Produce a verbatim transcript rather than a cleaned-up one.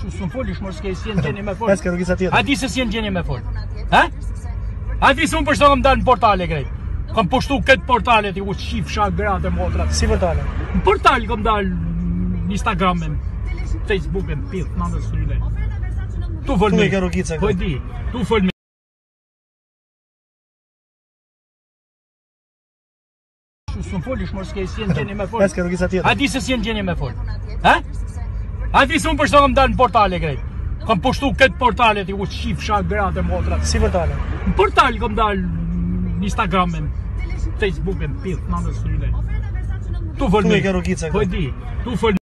Su folish mos ke si gjeni me fol. Pas ka rrugica tjetër. A di se si gjeni me fol. Ha? A di se unë për shto kam dalë në portale krejt. Kam poshtu këtë portalet i u shif shak gratë e motra. Si portale? Në portal kam dalë në Instagram e Facebook e në pith, në në sërile. Tu fol Tu me. e ka rrugica Po e këtu. di, tu fol me. Su folish mos ke si gjeni me fol. Pas ka rrugica tjetër. A di se si gjeni me fol. Ha? A di se unë për shto kam dalë në portale krejt. Kam poshtu këtë portalet i u shif shak gratë e motra. Si portale? Në portal kam dalë në Instagram e Facebook e në pith, në në sërile. Tu fol Tu me. e ka rrugica Po e këtu. di, tu fol